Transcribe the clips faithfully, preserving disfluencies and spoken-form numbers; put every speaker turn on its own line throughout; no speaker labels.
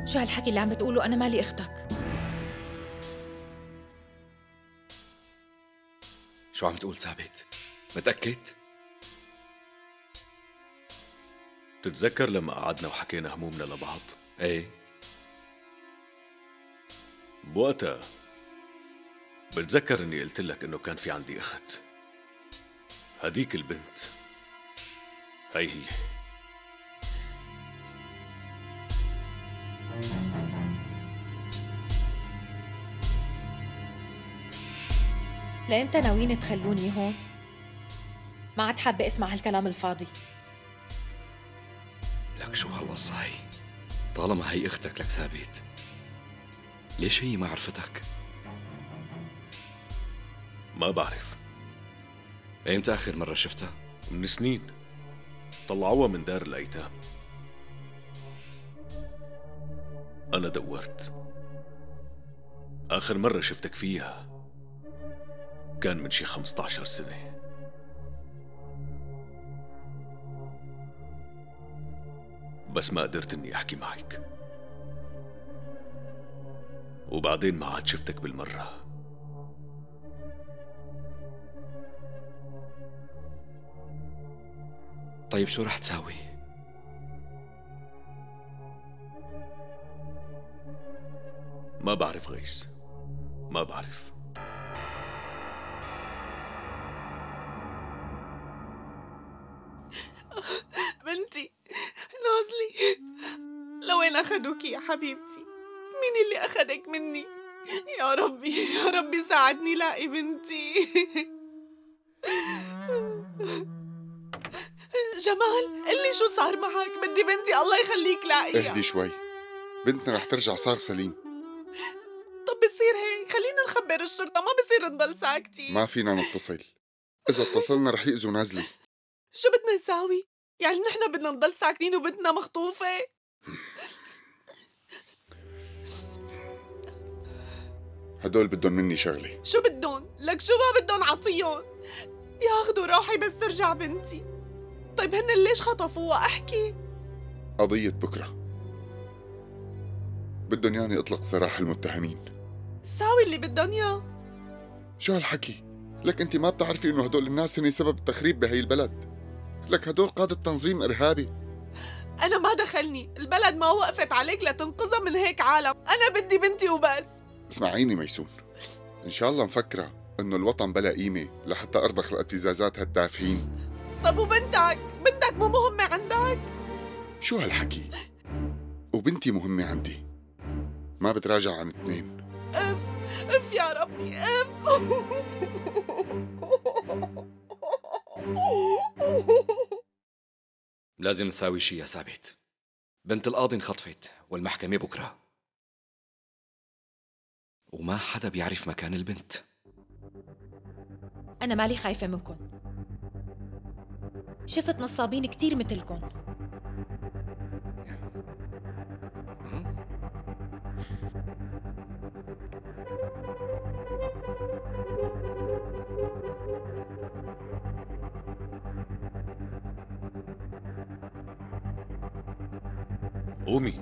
شو هالحكي اللي عم بتقوله؟ أنا مالي أختك.
شو عم تقول ثابت؟ متأكد؟
بتتذكر لما قعدنا وحكينا همومنا لبعض؟
ايه.
بوقتها بتذكر اني قلت لك انه كان في عندي اخت. هديك البنت هي هي.
لإمتى ناويين تخلوني هون؟ ما عاد حابة اسمع هالكلام الفاضي.
لك شو هالقصة هي؟ طالما هي اختك لك ثابت، ليش هي ما عرفتك؟
ما بعرف.
ايمتى آخر مرة شفتها؟
من سنين، طلعوها من دار الأيتام. أنا دورت. آخر مرة شفتك فيها كان من شي خمسة عشر سنة. بس ما قدرت إني أحكي معك، وبعدين ما عاد شفتك بالمرة.
طيب شو رح تساوي؟
ما بعرف غيث، ما بعرف.
بنتي نازلي، لوين أخدوكي يا حبيبتي؟ مين اللي أخدك مني؟ يا ربي يا ربي ساعدني لاقي بنتي. جمال قلي شو صار معك؟ بدي بنتي الله يخليك لاقيها.
اهدي شوي، بنتنا رح ترجع صار سليم.
طب بصير هيك خلينا نخبر الشرطة، ما بصير نضل ساكتين.
ما فينا نتصل، إذا اتصلنا رح يأذوا نازلي.
شو بدنا نساوي؟ يعني نحن بدنا نضل ساكتين وبنتنا مخطوفة؟
هدول بدهم مني شغلة.
شو بدهم؟ لك شو ما بدهم عطيهم، ياخدوا روحي بس ترجع بنتي. طيب هن ليش خطفوها؟ احكي.
قضية بكرة، بدهم ياني اطلق سراح المتهمين.
ساوي اللي بدهم اياه.
شو هالحكي؟ لك انت ما بتعرفي انه هدول الناس هن سبب التخريب بهي البلد؟ لك هدول قادة تنظيم ارهابي.
انا ما دخلني، البلد ما وقفت عليك لتنقذها من هيك عالم، انا بدي بنتي وبس.
اسمعيني ميسون، ان شاء الله مفكرة انه الوطن بلا قيمة لحتى ارضخ الابتزازات هالتافهين.
طب وبنتك؟ بنتك مو مهمة عندك؟
شو هالحكي؟ وبنتي مهمة عندي، ما بتراجع عن اثنين.
اف اف يا ربي اف.
لازم نساوي شي يا ثابت. بنت القاضي انخطفت والمحكمة بكرة، وما حدا بيعرف مكان البنت.
أنا مالي خايفة منكم، شفت نصابين كتير مثلكم.
قومي.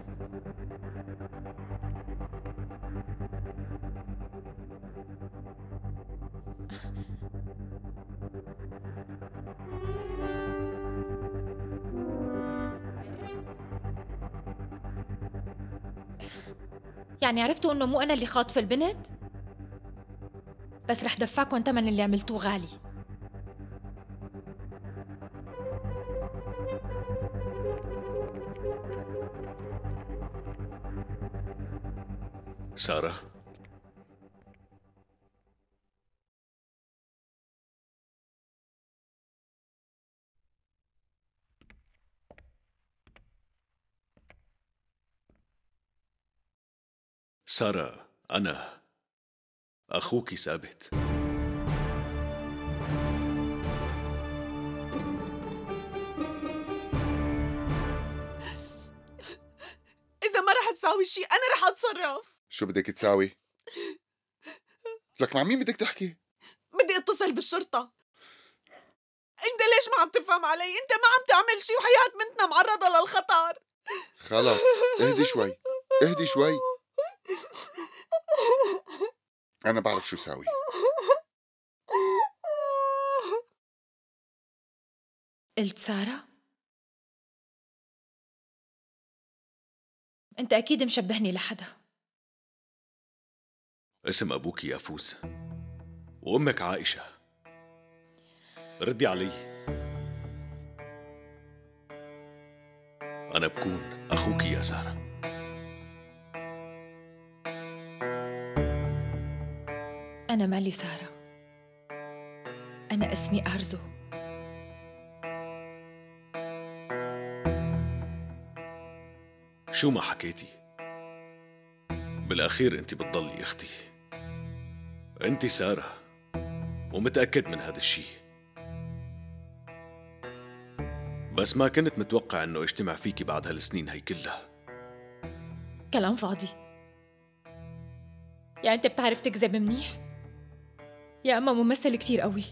يعني عرفتوا إنه مو أنا اللي خاطفة البنت؟ بس رح دفعكم تمن اللي عملتوه غالي.
سارة، سارة، أنا أخوك ثابت.
إذا ما رح تساوي شيء أنا رح أتصرف.
شو بدك تساوي؟ لك مع مين بدك تحكي؟
بدي اتصل بالشرطة. انت ليش ما عم تفهم علي؟ انت ما عم تعمل شي وحياة بنتنا معرضة للخطر.
خلص اهدي شوي، اهدي شوي. أنا بعرف شو ساوي.
قلت سارة؟ أنت أكيد مشبهني لحدا.
اسم أبوك يافوز وأمك عائشة. ردي علي. أنا بكون أخوك يا سارة.
أنا مالي سارة، أنا اسمي أرزو.
شو ما حكيتي بالأخير أنت بتضلي أختي. أنت سارة ومتأكد من هذا الشيء، بس ما كنت متوقع أنه اجتمع فيكي بعد هالسنين هي كلها.
كلام فاضي. يعني أنت بتعرف تكذب منيح، يا أما ممثل كتير قوي،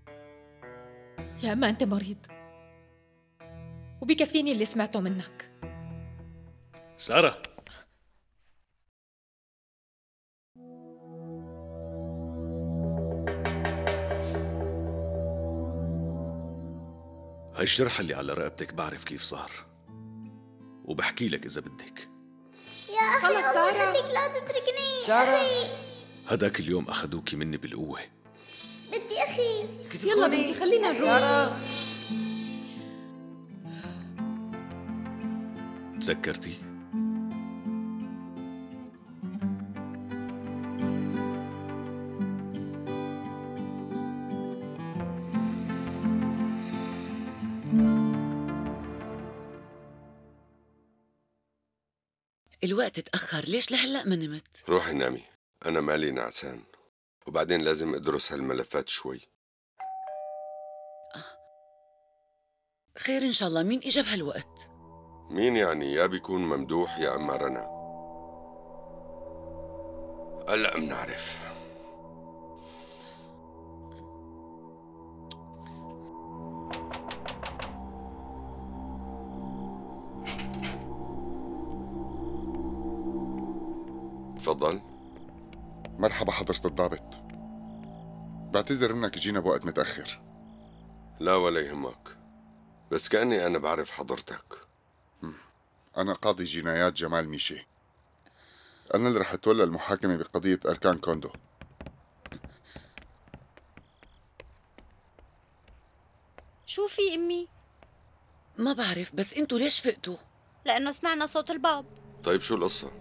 يا أما أنت مريض، وبكفيني اللي سمعته منك.
سارة، هالجرح اللي على رقبتك بعرف كيف صار، وبحكي لك إذا بدك.
يا أخي
خلص
الله
سارة.
يخليك لا تتركني.
سارة.
أخي
هداك اليوم أخذوكي مني بالقوة.
بدي أخي.
يلا بنتي خلينا نروح.
سارة.
تذكرتي؟
الوقت تأخر، ليش لهلأ ما نمت؟
روحي نامي، أنا مالي نعسان، وبعدين لازم أدرس هالملفات شوي.
خير إن شاء الله. مين إجا بهالوقت؟
مين يعني؟ يا بيكون ممدوح يا أما رنا. هلأ منعرف. تفضل.
مرحبا حضرة الضابط، بعتذر منك جينا بوقت متأخر.
لا ولا يهمك، بس كأني أنا بعرف حضرتك.
أنا قاضي جنايات جمال ميشي، أنا اللي رح أتولى المحاكمة بقضية أركان كوندو.
شو في أمي؟
ما بعرف، بس انتوا ليش فقتوا؟
لأنه سمعنا صوت الباب.
طيب شو القصة؟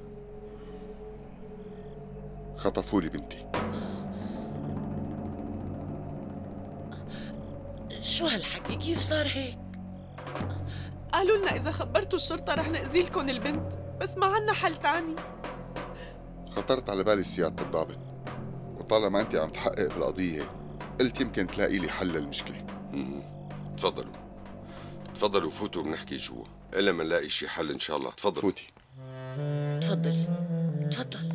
خطفوا لي بنتي.
شو هالحكي؟ كيف صار هيك؟
قالوا لنا إذا خبرتوا الشرطة رح نأذي لكم البنت، بس ما عنا حل تاني.
خطرت على بالي سيادة الضابط، وطالما أنت عم تحقق بالقضية قلت يمكن تلاقي لي حل للمشكلة.
مم. تفضلوا تفضلوا فوتوا بنحكي جوا، إلا ما نلاقي شي حل إن شاء الله. تفضلوا.
فوتي.
تفضل تفضل.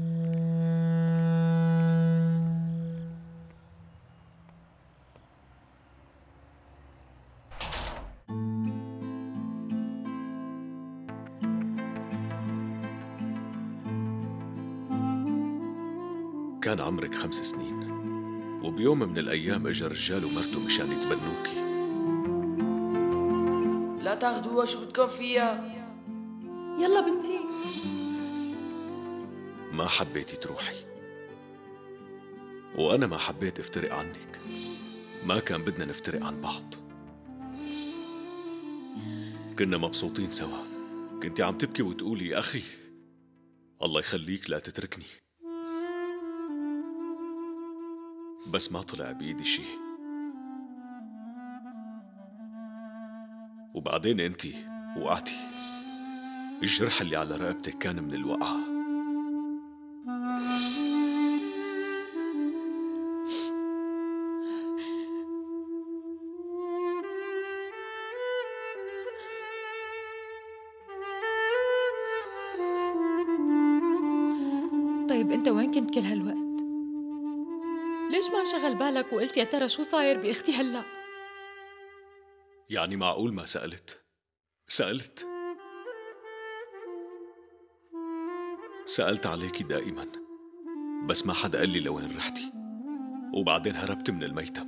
كان عمرك خمس سنين، وبيوم من الأيام إجا رجال ومرته مشان يتبنوكي.
لا تاخدوها، شو بدكم فيها؟
يلا بنتي.
ما حبيتي تروحي، وأنا ما حبيت افترق عنك. ما كان بدنا نفترق عن بعض، كنا مبسوطين سوا. كنتي عم تبكي وتقولي يا أخي الله يخليك لا تتركني، بس ما طلع بإيدي شي. وبعدين انتي وقعتي، الجرح اللي على رقبتك كان من الوقعة.
طيب أنت وين كنت كل هالوقت؟ ليش ما شغل بالك وقلت يا ترى شو صاير بأختي هلأ؟
يعني معقول ما سألت؟ سألت. سألت عليكي دائما، بس ما حدا قال لي لوين رحتي. وبعدين هربت من الميتم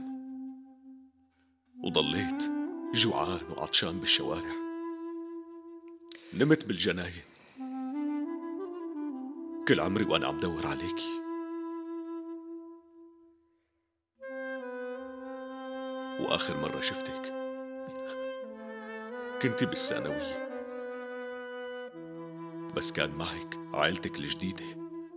وضليت جوعان وعطشان بالشوارع. نمت بالجناين كل عمري وأنا عم دور عليكي. وآخر مرة شفتك كنتي بالثانوية، بس كان معك عائلتك الجديدة.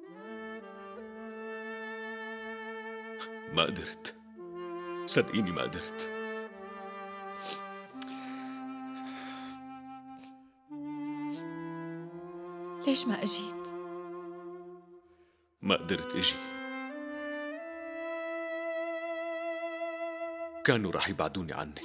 ما قدرت، صدقيني ما قدرت.
ليش ما أجيت؟
ما قدرت اجي، كانوا رح يبعدوني عنك.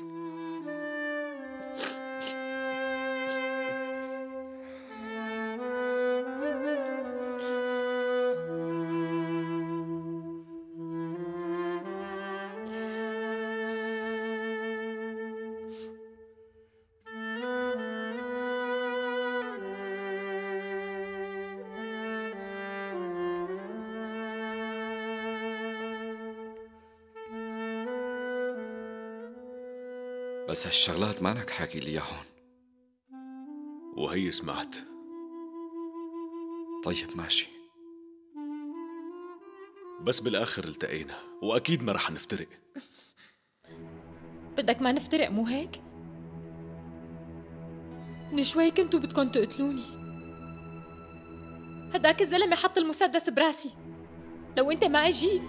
بس هالشغلات مانك حاكي لي اياهم.
وهي سمعت.
طيب ماشي،
بس بالآخر التقينا وأكيد ما رح نفترق.
بدك ما نفترق مو هيك؟ من شوي كنتوا بدكم تقتلوني. هداك الزلمة حط المسدس براسي. لو انت ما اجيت.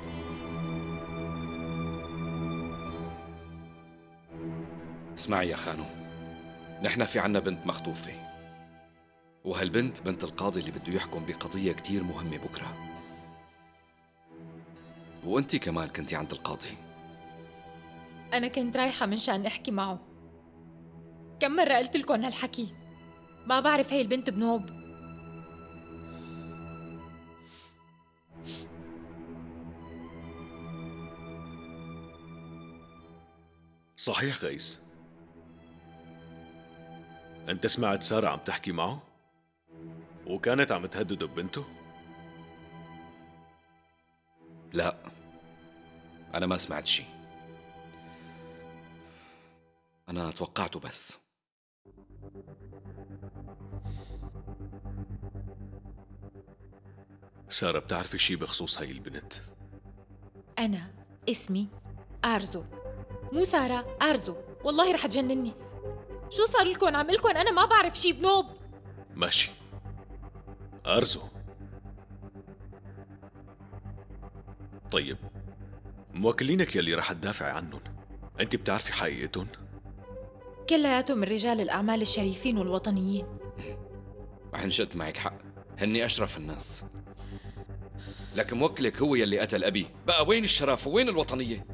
اسمعي يا خانو، نحن في عنا بنت مخطوفة، وهالبنت بنت القاضي اللي بده يحكم بقضية كتير مهمة بكرة، وانتي كمان كنتي عند القاضي.
أنا كنت رايحة من شان أحكي معه. كم مرة قلت لكم هالحكي؟ ما بعرف هي البنت بنوب.
صحيح غيث، أنت سمعت سارة عم تحكي معه؟ وكانت عم تهدده ببنته؟
لا، أنا ما سمعت شي، أنا توقعته بس.
سارة بتعرفي شي بخصوص هاي البنت؟
أنا اسمي أرزو، مو سارة، أرزو. والله رح تجنني. شو صار لكم؟ عم لكم أنا ما بعرف شي بنوب.
ماشي أرزو. طيب موكلينك يلي رح تدافعي عنهم، أنت بتعرفي حقيقتهم؟
كلياتهم من رجال الأعمال الشريفين والوطنيين.
وعن جد معك حق، هني أشرف الناس، لكن موكلك هو يلي قتل أبي. بقى وين الشرف ووين الوطنية؟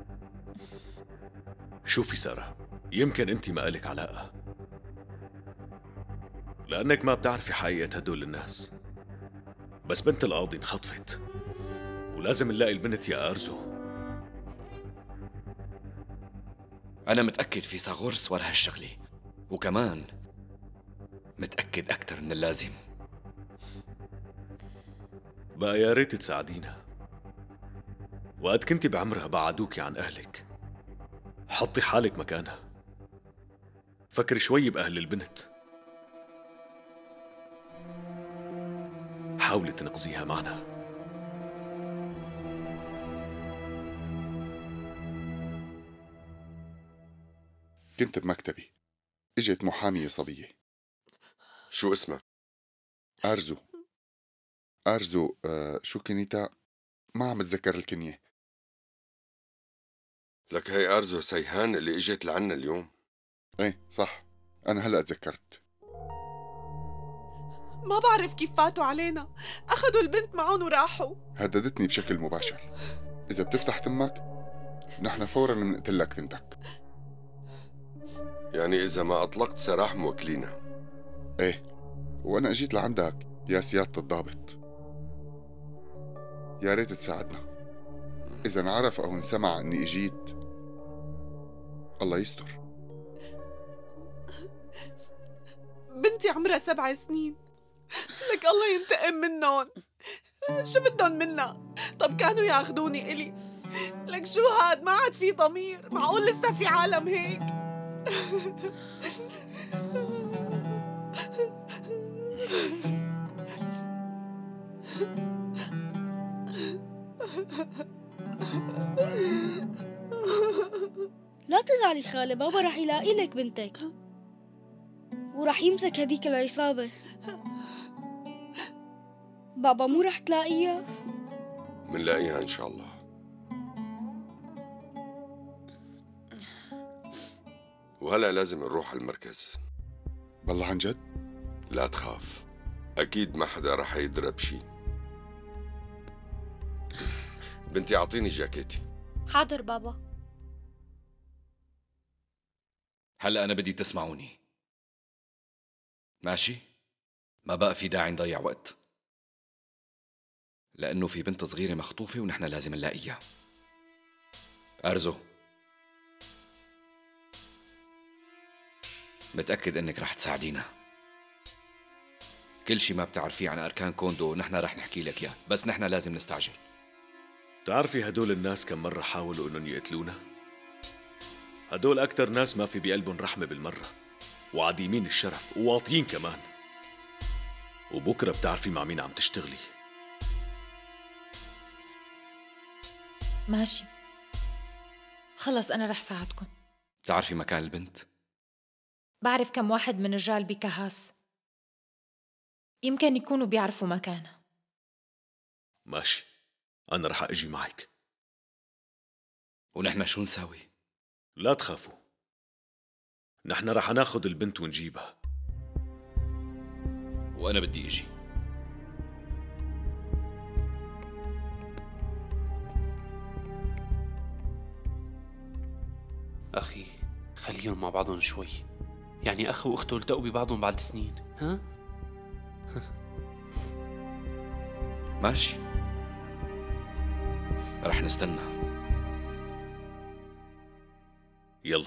شوفي سارة، يمكن أنت ما إلك علاقة، لأنك ما بتعرفي حقيقة هدول الناس. بس بنت القاضي انخطفت، ولازم نلاقي البنت يا أرزو.
أنا متأكد في صاغورس ورا هالشغلة، وكمان متأكد أكتر من اللازم.
بقى يا ريت تساعدينا. وقت كنتي بعمرها بعدوكي عن أهلك، حطي حالك مكانها، فكري شوي بأهل البنت، حاولي تنقذيها معنا.
كنت بمكتبي، اجت محامية صبية.
شو اسمها؟
أرزو. أرزو آه شو كنيتا؟ ما عم بتذكر الكنية.
لك هي أرزو سيهان اللي اجت لعنا اليوم؟
ايه صح، أنا هلأ تذكرت.
ما بعرف كيف فاتوا علينا، أخذوا البنت معهم وراحوا.
هددتني بشكل مباشر، إذا بتفتح تمك نحن فورا بنقتلك بنتك.
يعني إذا ما أطلقت سراح موكلينا؟
ايه، وأنا أجيت لعندك يا سيادة الضابط. يا ريت تساعدنا. إذا انعرف أو انسمع إني إجيت الله يستر.
بنتي عمرها سبع سنين، لك لك الله ينتقم منهم. شو بدهم منا؟ طب كانوا ياخذوني إلي. لك شو هاد؟ ما عاد في ضمير. معقول لسه في عالم هيك؟
لا تزعلي خالة، بابا رح يلاقي لك بنتك ورح يمسك هديك العصابة. بابا مو رح تلاقيها؟
منلاقيها إن شاء الله. وهلأ لازم نروح على المركز.
بالله عن جد؟
لا تخاف، أكيد ما حدا رح يضرب شي. بنتي أعطيني جاكيتي.
حاضر بابا.
هلأ أنا بدي تسمعوني، ماشي؟ ما بقى في داعي نضيع وقت، لأنه في بنت صغيرة مخطوفة ونحن لازم نلاقيها. أرزو، متأكد إنك رح تساعدينا. كل شي ما بتعرفيه عن أركان كوندو نحن رح نحكي لك إياه، بس نحن لازم نستعجل.
بتعرفي هدول الناس كم مرة حاولوا إنهم يقتلونا؟ هدول أكتر ناس ما في بقلبهم رحمة بالمرة، وعديمين الشرف وواطيين كمان. وبكرة بتعرفي مع مين عم تشتغلي.
ماشي، خلص أنا رح ساعدكم.
بتعرفي مكان البنت؟
بعرف كم واحد من رجال بكهاس، يمكن يكونوا بيعرفوا مكانها.
ماشي، أنا رح أجي معك.
ونحن شو نساوي؟
لا تخافوا، نحن رح ناخد البنت ونجيبها.
وأنا بدي أجي.
أخي خليهم مع بعضهم شوي، يعني أخ وأخته التقوا ببعضهم بعد سنين. ها؟
ماشي، رح نستنى.
يلا.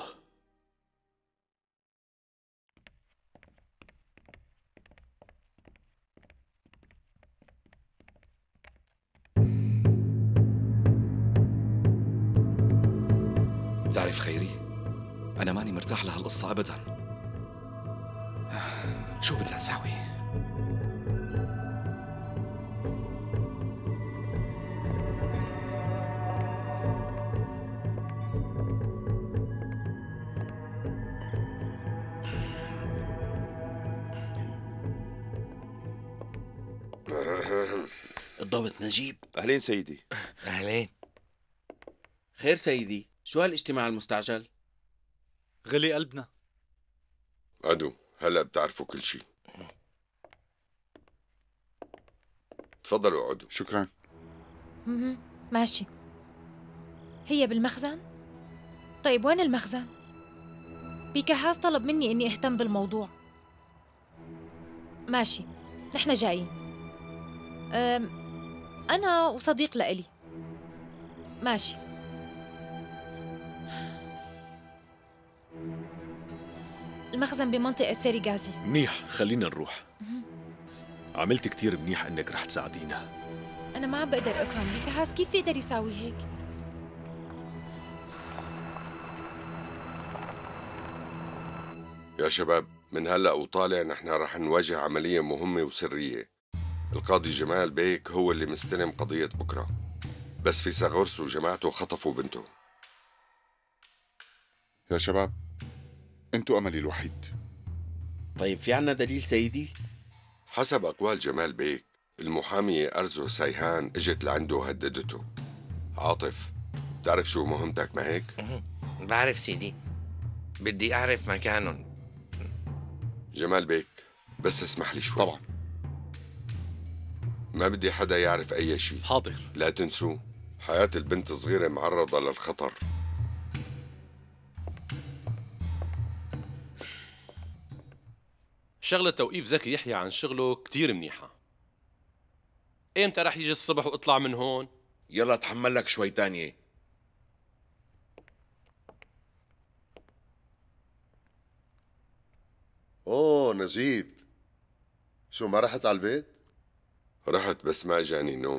بتعرف خيري، أنا ماني مرتاح لهالقصة أبداً. شو بدنا نساوي؟
الضابط نجيب.
أهلين سيدي.
أهلين. خير سيدي، شو هالاجتماع المستعجل؟
غلي قلبنا.
عدو، هلأ بتعرفوا كل شي. تفضلوا اقعدوا.
شكرا.
مهم. ماشي. هي بالمخزن؟ طيب وين المخزن؟ بيكهاس طلب مني إني أهتم بالموضوع. ماشي، نحن جايين. أم أنا وصديق لإلي. ماشي. المخزن بمنطقة سيري غازي.
منيح، خلينا نروح. عملت كتير منيح إنك رح تساعدينا.
أنا ما عم بقدر أفهم بيكهاس كيف يقدر يساوي هيك؟
يا شباب، من هلأ وطالع نحن رح نواجه عملية مهمة وسرية. القاضي جمال بيك هو اللي مستلم قضية بكرة، بس في ساغورس وجماعته خطفوا بنته.
يا شباب، انتوا أملي الوحيد.
طيب في عنا دليل سيدي؟
حسب أقوال جمال بيك، المحامية أرزو سايهان اجت لعنده وهددته. عاطف، بتعرف شو مهمتك ما هيك؟
بعرف سيدي، بدي أعرف مكانهم.
جمال بيك، بس اسمح لي شوي.
طبعا.
ما بدي حدا يعرف أي شيء.
حاضر.
لا تنسوا، حياة البنت الصغيرة معرضة للخطر.
شغلة توقيف زكي يحيى عن شغله كتير منيحة. ايمتى رح يجي الصبح واطلع من هون؟
يلا تحمل لك شوي تانية.
اوه نجيب، شو ما رحت على البيت؟
رحت بس ما اجاني نوم.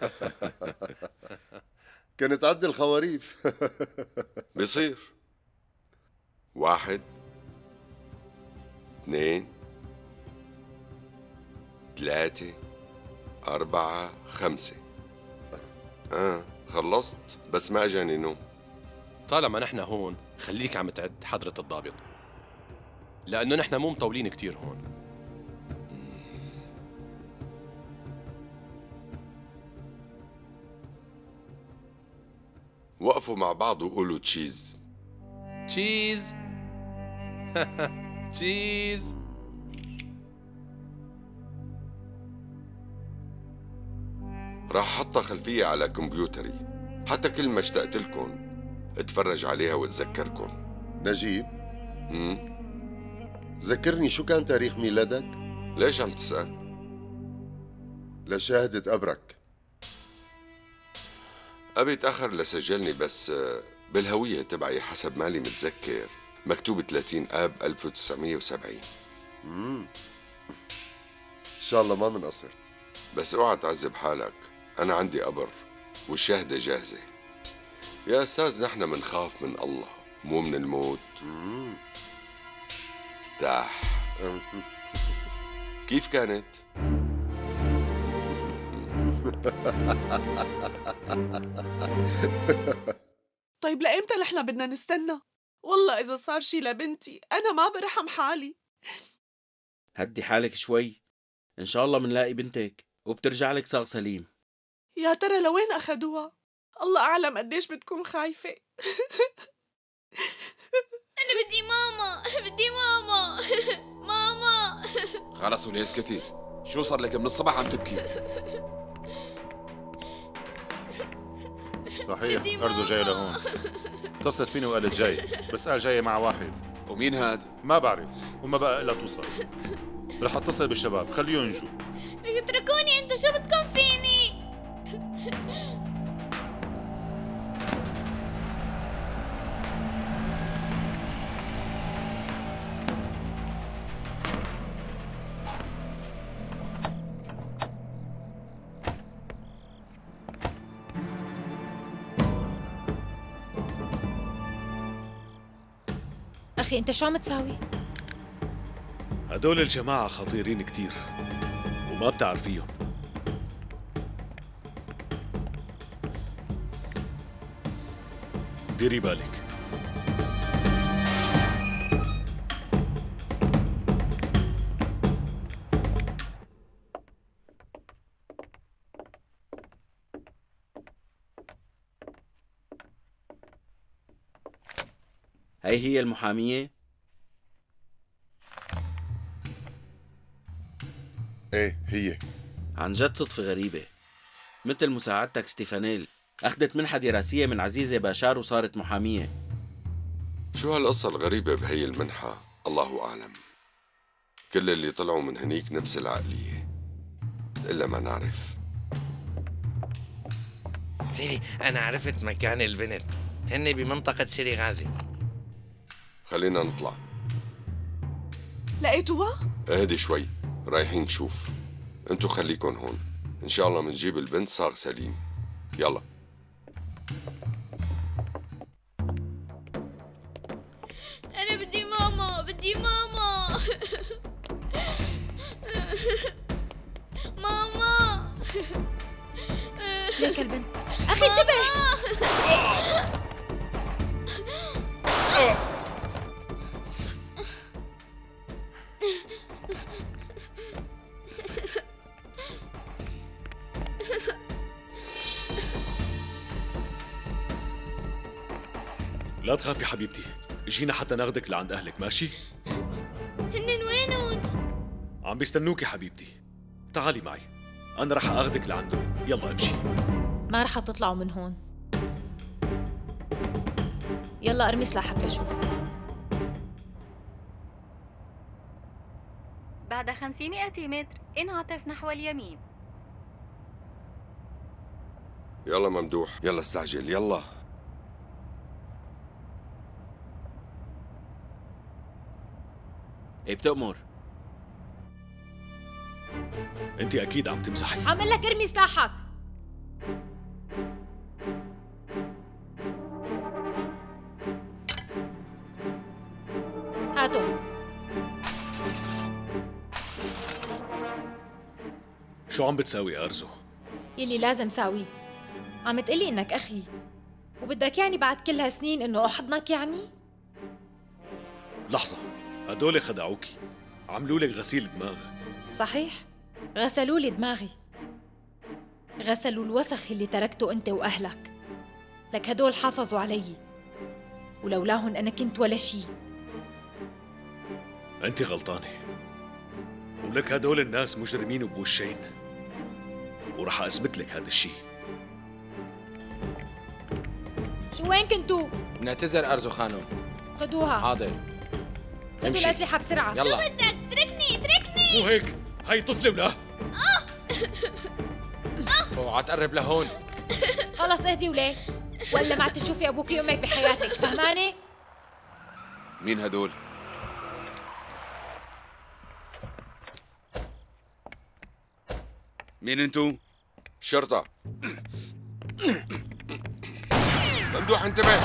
كنت عد الخواريف.
بيصير. واحد، اثنين، ثلاثة، أربعة، خمسة. آه خلصت بس ما اجاني نوم.
طالما نحن هون خليك عم تعد حضرة الضابط، لأنه نحن مو مطولين كتير هون.
وقفوا مع بعض وقولوا تشيز.
تشيز. تشيز.
راح حطها خلفية على كمبيوتري، حتى كل ما اشتقت لكم اتفرج عليها واتذكركم.
نجيب،
امم
ذكرني شو كان تاريخ ميلادك؟
ليش عم تسأل؟
لشهادة أبرك.
أبي تأخر لسجلني، بس بالهوية تبعي حسب مالي متذكر مكتوب ثلاثين آب ألف وتسعمية وسبعين.
امم إن شاء الله ما منقصر.
بس اوعى تعذب حالك، أنا عندي قبر والشهادة جاهزة. يا أستاذ نحن منخاف من الله مو من الموت.
امم
ارتاح. كيف كانت؟
طيب لإمتى نحن بدنا نستنى؟ والله إذا صار شي لبنتي أنا ما برحم حالي.
هدي حالك شوي، إن شاء الله منلاقي بنتك وبترجع لك صاغ سليم.
يا ترى لوين أخدوها؟ الله أعلم قديش بتكون خايفة.
أنا بدي ماما، بدي ماما. ماما.
خلص ولي اسكتي، شو صار لك من الصبح عم تبكي؟
صحيح أرزو جاي لهون، اتصلت فيني وقالت جاي، بس قال جاي مع واحد.
ومين هاد؟
ما بعرف وما بقى إلا توصل. رح اتصل بالشباب خليهم يجوا.
اتركوني، انتو شو بدكم فيني؟
أخي أنت شو عم تساوي؟
هدول الجماعة خطيرين كتير وما بتعرفيهم. ديري بالك.
هي هي المحامية؟
ايه هي.
عن جد صدفة غريبة، مثل مساعدتك ستيفانيل أخذت منحة دراسية من عزيزة باشار وصارت محامية.
شو هالقصة الغريبة بهي المنحة؟ الله أعلم. كل اللي طلعوا من هنيك نفس العقلية، إلا ما نعرف.
سيدي أنا عرفت مكان البنت، هن بمنطقة سيري غازي.
خلينا نطلع.
لقيتوها؟
اهدي شوي، رايحين نشوف. انتو خليكن هون، ان شاء الله منجيب البنت صاغ سليم. يلا.
أنا بدي ماما، بدي ماما. ماما.
ليك البنت. أخي انتبه.
لا تخافي حبيبتي، اجينا حتى ناخدك لعند أهلك، ماشي؟
هنن وينون؟
عم بيستنوكي حبيبتي، تعالي معي، أنا رح أخدك لعندهم، يلا امشي.
ما رح تطلعوا من هون. يلا ارمي سلاحك لشوف.
بعد خمسمائة متر انعطف نحو اليمين.
يلا ممدوح، يلا استعجل، يلا.
ايه بتأمر؟
انت اكيد عم تمزحي.
عم اقول لك ارمي سلاحك. هاتو.
شو عم بتساوي أرزو؟
يلي لازم ساويه. عم تقلي انك اخي وبدك يعني بعد كل هالسنين انه احضنك يعني؟
لحظة، هدول خدعوكي، عملوا لك غسيل دماغ.
صحيح، غسلوا لي دماغي، غسلوا الوسخ اللي تركته انت واهلك. لك هدول حافظوا علي، ولولاهن انا كنت ولا شي.
انت غلطانة، ولك هدول الناس مجرمين بوشين، ورح اثبت لك هذا الشيء.
شو وين كنتوا؟
بنعتذر أرزو خانم.
خدوها.
حاضر.
خدوا الأسلحة بسرعة.
يلا.
شو بدك؟ تركني تركني.
مو هيك، هاي طفلة ولا؟
اوعى تقرب لهون.
خلص اهدي وليه، ولا ما عاد تشوفي ابوك وامك بحياتك، فهمانة؟
مين هدول؟
مين انتو؟
شرطة. ممدوح انتبه.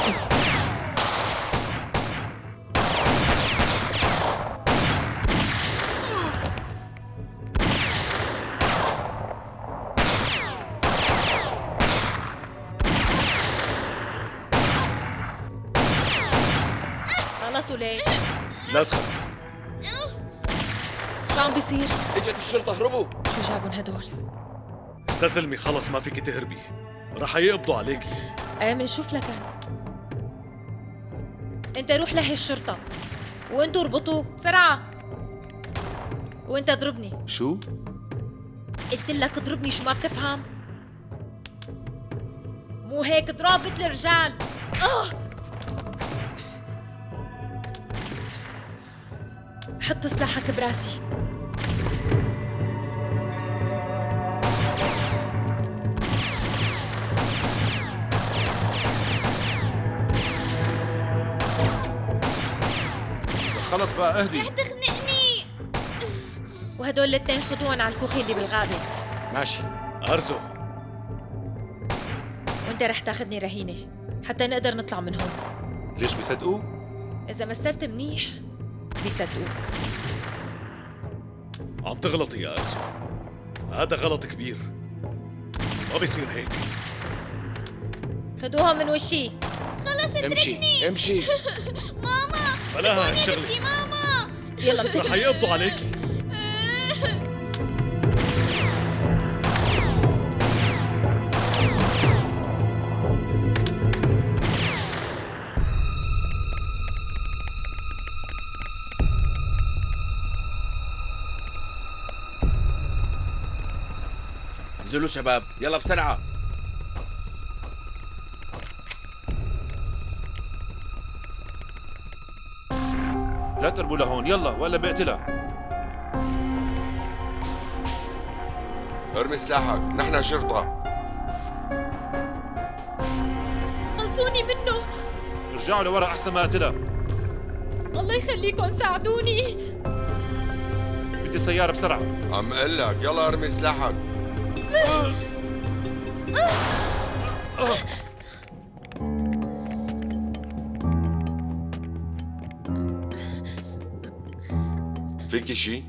خلصوا ليه؟
لا تخافي.
شو عم بيصير؟
اجت الشرطة، هربوا.
شو جابن هدول؟
استسلمي خلص، ما فيك تهربي، رح يقبضوا عليكي.
ايه منشوف لك انا. انت روح لهي الشرطة وانتوا اربطوا بسرعة، وانت اضربني.
شو؟
قلت لك اضربني، شو ما بتفهم؟ مو هيك اضرب مثل الرجال. اه حط سلاحك براسي.
خلص بقى اهدي.
رح تخنقني.
وهدول الاثنين خدوهم على الكوخي اللي بالغابة.
ماشي.
أرزو.
وانت رح تاخذني رهينة حتى نقدر نطلع من هون.
ليش بيصدقوا؟
إذا مثلت منيح بيصدقوك.
عم تغلطي يا أرزو، هذا غلط كبير، ما بيصير هيك.
خدوها من وشي.
خلص اتركني.
امشي امشي.
ماما
بلاها هالشغلة.
ماما
يلا امسكي.
رح يقبضوا عليكي.
انزلوا شباب، يلا بسرعة.
لا تقربوا لهون، يلا ولا بقتلها.
ارمي سلاحك، نحن شرطة.
خلصوني منه.
ارجعوا لورا أحسن ما أقتلها.
الله يخليكم ساعدوني.
بدي السيارة بسرعة.
عم اقول لك يلا ارمي سلاحك. فيكي شي؟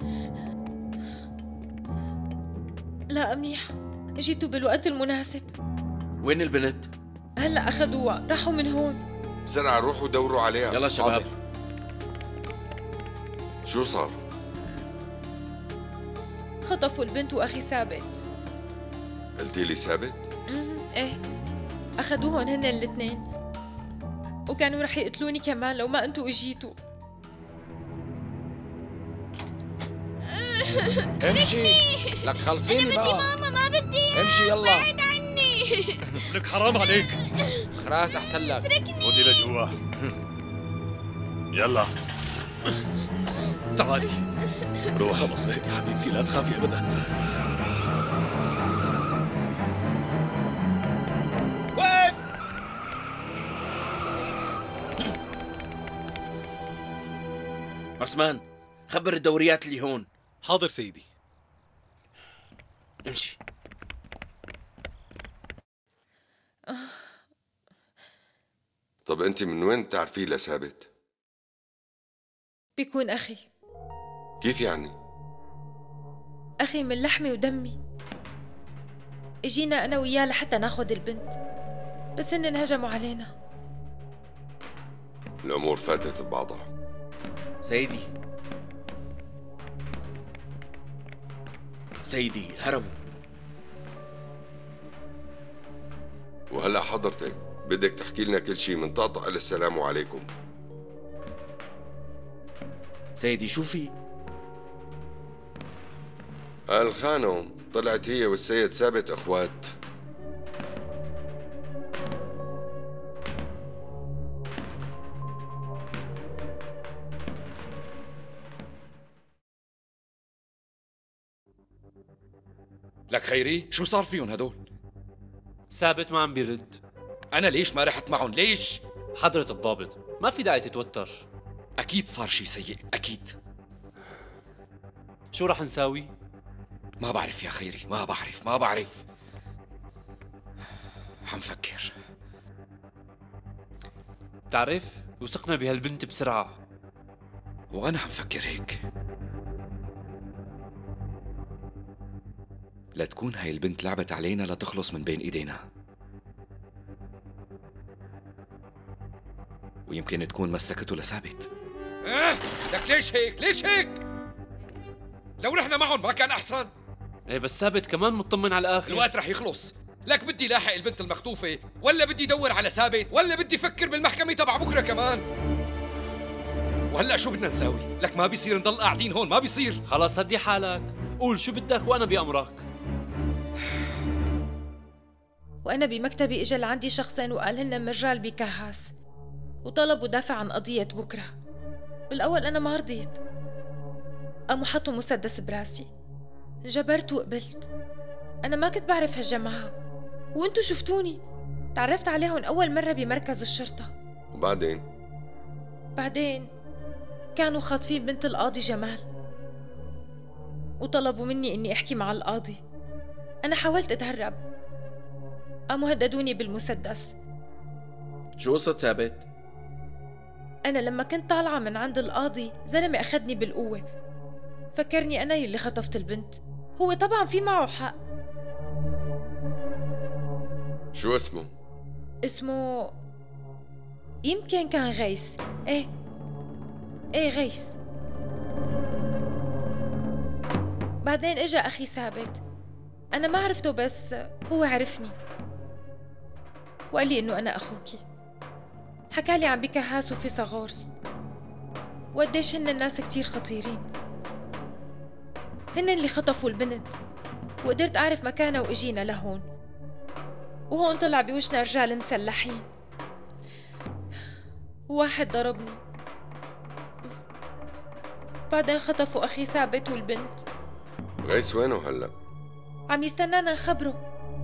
لا منيح، جيتوا بالوقت المناسب.
وين البنت؟
هلا اخذوها، راحوا من هون.
بسرعة روحوا دوروا عليها.
يلا شباب.
حاضر. شو صار؟
خطفوا البنت واخي ثابت.
قلتي لي ثابت؟
امم ايه، اخذوهم هن الاثنين، وكانوا رح يقتلوني كمان لو ما انتوا اجيتوا.
امشي. لك خلصيني بقى.
ماما ما بدي.
امشي يلا.
بعد عني.
لك حرام عليك.
خلاص احسن لك.
فوتي لجوا. يلا
تعالي.
روح.
خلص اهدي حبيبتي، لا تخافي ابدا.
وقف. عثمان، خبر الدوريات اللي هون.
حاضر سيدي.
امشي.
طب انت من وين بتعرفيه لثابت؟
بيكون أخي.
كيف يعني؟
أخي من لحمي ودمي. اجينا أنا وياه لحتى ناخد البنت، بس هن انهجموا علينا.
الأمور فاتت ببعضها.
سيدي سيدي هربوا.
وهلا حضرتك بدك تحكي لنا كل شيء من طقطقة إلى السلام عليكم.
سيدي شو في؟
الخانم طلعت هي والسيد ثابت اخوات.
لك خيري شو صار فيهم هدول؟
ثابت ما عم بيرد.
أنا ليش ما رحت معهم؟ ليش؟
حضرة الضابط ما في داعي تتوتر.
أكيد صار شي سيء، أكيد.
شو رح نساوي؟
ما بعرف يا خيري، ما بعرف ما بعرف عم فكر.
بتعرف وثقنا بهالبنت بسرعة.
وأنا عم فكر هيك. لا تكون هاي البنت لعبت علينا لتخلص من بين إيدينا، ويمكن تكون مسكته لثابت. اه لك ليش هيك؟ ليش هيك؟ لو رحنا معهم ما كان أحسن؟
ايه بس ثابت كمان مطمن على الآخر.
الوقت رح يخلص. لك بدي لاحق البنت المخطوفة، ولا بدي دور على ثابت، ولا بدي فكر بالمحكمة تبع بكرة كمان. وهلأ شو بدنا نساوي؟ لك ما بيصير نضل قاعدين هون، ما بيصير.
خلاص هدي حالك، قول شو بدك وأنا بأمرك.
وأنا بمكتبي إجا لعندي شخصين وقال هن مرجال بكهاس وطلبوا دافع عن قضية بكرة. بالأول أنا ما رضيت، قاموا حطوا مسدس براسي، انجبرت وقبلت. أنا ما كنت بعرف هالجماعة، وانتو شفتوني تعرفت عليهم أول مرة بمركز الشرطة.
وبعدين؟
بعدين كانوا خاطفين بنت القاضي جمال وطلبوا مني إني أحكي مع القاضي. أنا حاولت أتهرب، قاموا هددوني بالمسدس.
شو قصة ثابت؟
أنا لما كنت طالعة من عند القاضي زلمة أخذني بالقوة، فكرني أنا يلي خطفت البنت. هو طبعا في معه حق.
شو اسمه؟
اسمه يمكن كان غيث. ايه ايه غيث. بعدين اجا أخي ثابت، أنا ما عرفته بس هو عرفني وقال لي إنه أنا أخوكي. حكالي عن بكهاس وفي صغورس وقديش هن الناس كتير خطيرين. هن اللي خطفوا البنت، وقدرت أعرف مكانها وإجينا لهون. وهون طلع بوشنا رجال مسلحين، واحد ضربني، بعدين خطفوا أخي ثابت والبنت.
غيث وينه هلأ؟
عم يستنانا نخبره.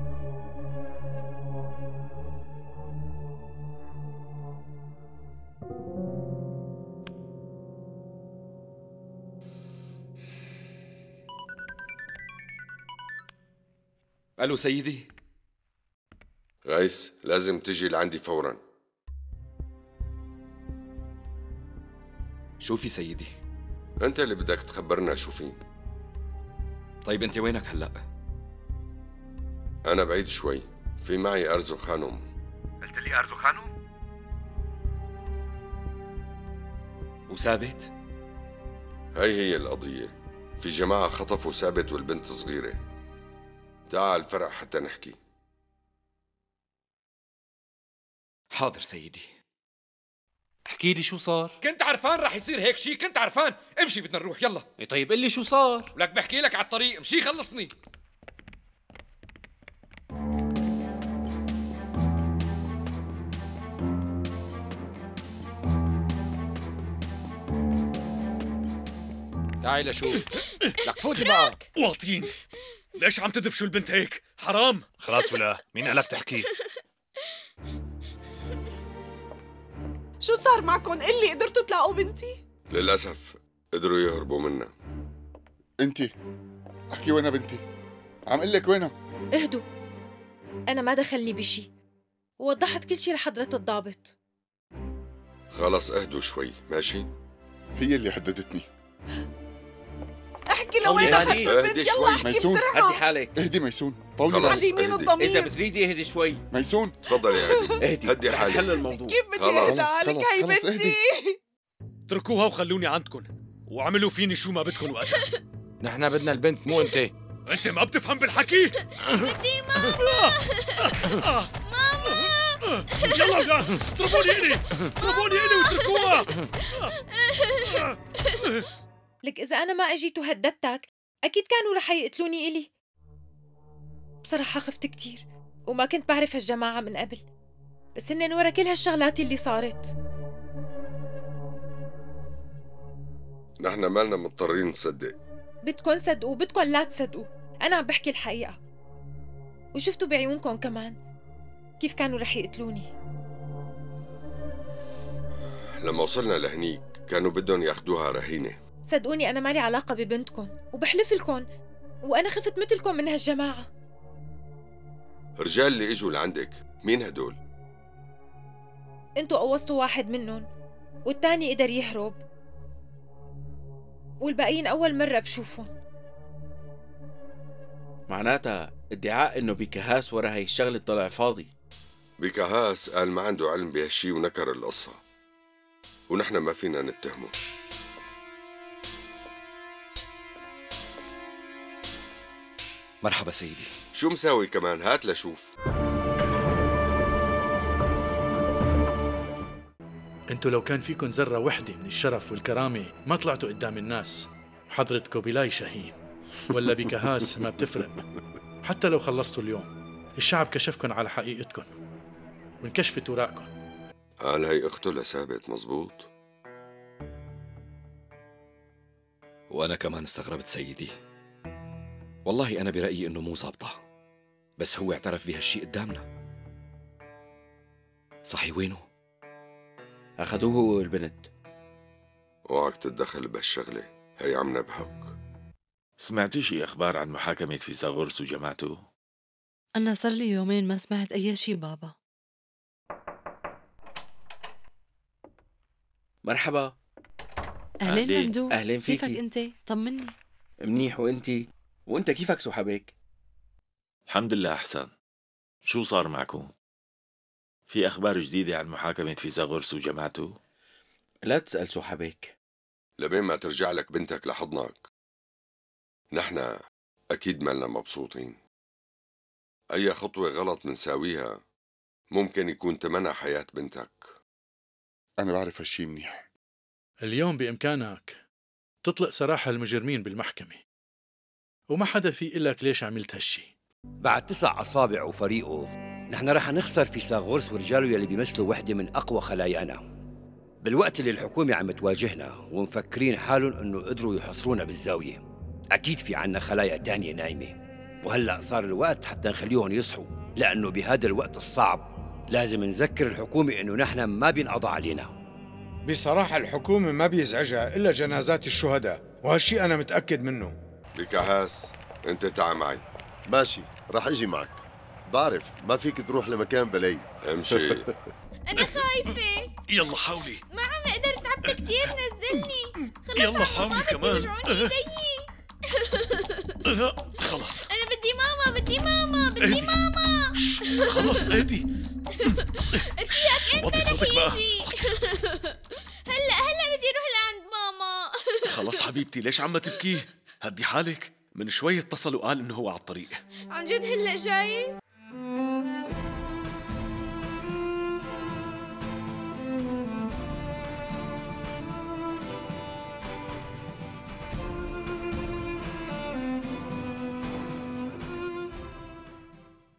ألو سيدي.
غيث لازم تجي لعندي فورا.
شو في سيدي؟
أنت اللي بدك تخبرنا شو في.
طيب أنت وينك هلأ؟
أنا بعيد شوي، في معي أرزو خانم.
قلت لي أرزو خانم؟ وثابت؟
هي هي القضية، في جماعة خطفوا ثابت والبنت صغيرة. تعال الفرع حتى نحكي.
حاضر سيدي.
احكي لي شو صار.
كنت عرفان رح يصير هيك شيء، كنت عرفان. امشي بدنا نروح يلا.
إيه طيب قل لي شو صار.
لك بحكي لك على الطريق، امشي خلصني.
تعي لشوف. لك فوتي بقى.
واطين ليش عم تدفشوا البنت هيك؟ حرام.
خلاص ولا مين قالك تحكي؟
شو صار معكم؟ قلي قدرتوا تلاقوا بنتي؟
للأسف قدروا يهربوا منا.
انتي احكي وين بنتي؟ عم قل لك وينها؟
اهدوا، أنا ما دخلني بشي، ووضحت كل شي لحضرة الضابط.
خلص اهدوا شوي، ماشي؟
هي اللي هددتني.
احكي لوين اخذت البنت، يلا احكي
ميسون،
بسرعة.
هدي حالك.
اهدي ميسون، طولي
خلص،
عندي مين الضمير؟
إذا بتريدي اهدي شوي.
ميسون
تفضلي اهدي.
اهدي،
هدي
رح
حالك.
حل الموضوع.
كيف بدي
خلص.
اهدى عليك
خلص،
هي
خلص،
بنتي؟
اتركوها وخلوني عندكم، وعملوا فيني شو ما بدكم وقتها.
نحن بدنا البنت مو انت.
انت ما بتفهم بالحكي.
بدي ماما. ماما
يلا اولاد، اضربوني الي، اضربوني الي واتركوها.
لك إذا أنا ما أجيت وهددتك أكيد كانوا رح يقتلوني إلي. بصراحة خفت كتير وما كنت بعرف هالجماعة من قبل، بس هن ورا كل هالشغلات اللي صارت.
نحن مالنا مضطرين نصدق.
بدكن صدقوا بدكن لا تصدقوا، أنا عم بحكي الحقيقة. وشفتوا بعيونكم كمان كيف كانوا رح يقتلوني.
لما وصلنا لهنيك كانوا بدهم ياخدوها رهينة.
صدقوني أنا مالي علاقة ببنتكم، وبحلف لكم وأنا خفت مثلكم من هالجماعة.
الرجال اللي اجوا لعندك مين هدول؟
انتوا قوصتوا واحد منهم والتاني قدر يهرب، والباقيين أول مرة بشوفهم.
معناتها ادعاء انه بكهاس ورا هي الشغلة طلع فاضي.
بكهاس قال ما عنده علم بهالشي ونكر القصة، ونحن ما فينا نتهمه.
مرحبا سيدي.
شو مساوي كمان؟ هات لشوف.
انتوا لو كان فيكن ذرة وحدة من الشرف والكرامة ما طلعتوا قدام الناس. حضرة كوبيلاي شاهين ولا بكهاس ما بتفرق. حتى لو خلصتوا اليوم الشعب كشفكن على حقيقتكن وانكشفت وراءكن.
قال هي اخته لثابت، مزبوط.
وأنا كمان استغربت سيدي. والله أنا برأيي إنه مو ظابطة، بس هو اعترف بهالشي قدامنا. صحي وينه؟
أخذوه هو والبنت.
اوعك تتدخل بهالشغلة، هي عم نبهك.
سمعتي شي أخبار عن محاكمة فيثاغورس وجماعته؟
أنا صار لي يومين ما سمعت أي شي بابا.
مرحبا.
أهلين ممدوح.
أهلين فيكي.
كيفك أنت؟ طمني.
منيح. وأنتي؟ وأنت كيفك سحبك؟
الحمد لله أحسن. شو صار معكم؟ في أخبار جديدة عن محاكمة فيثاغورس وجماعته؟
لا تسأل سحبك.
لبين ما ترجع لك بنتك لحضنك نحن أكيد مالنا مبسوطين. أي خطوة غلط منساويها ممكن يكون تمنها حياة بنتك.
أنا بعرف هالشي منيح.
اليوم بإمكانك تطلق سراح المجرمين بالمحكمة، وما حدا في إلك ليش عملت هالشي.
بعد تسع أصابع وفريقه نحن رح نخسر فيثاغورس ورجاله يلي بيمثلوا وحدة من أقوى خلايانا، بالوقت اللي الحكومة عم تواجهنا ومفكرين حالهم إنه قدروا يحصرونا بالزاوية. أكيد في عنا خلايا تانية نايمة، وهلأ صار الوقت حتى نخليهم يصحوا، لأنه بهذا الوقت الصعب لازم نذكر الحكومة إنه نحن ما بينقضى علينا.
بصراحة الحكومة ما بيزعجها إلا جنازات الشهداء، وهالشي أنا متأكد منه.
بكهاس أنت تعال معي.
ماشي، رح أجي معك. بعرف ما فيك تروح لمكان بلاي.
امشي.
أنا خايفة.
يلا حاولي.
ما عم أقدر، تعبت كتير، نزلني.
يلا حاولي كمان.
خلص. أنا بدي ماما، بدي ماما، بدي ماما.
خلص اهدي.
رفيقك أنت
وطي
رح
صوتك بقى.
يجي. هلا هلا بدي أروح لعند ماما.
خلص حبيبتي، ليش عم تبكي؟ هدي حالك. من شوي اتصل وقال انه هو على الطريق.
عن جد هلا جاي؟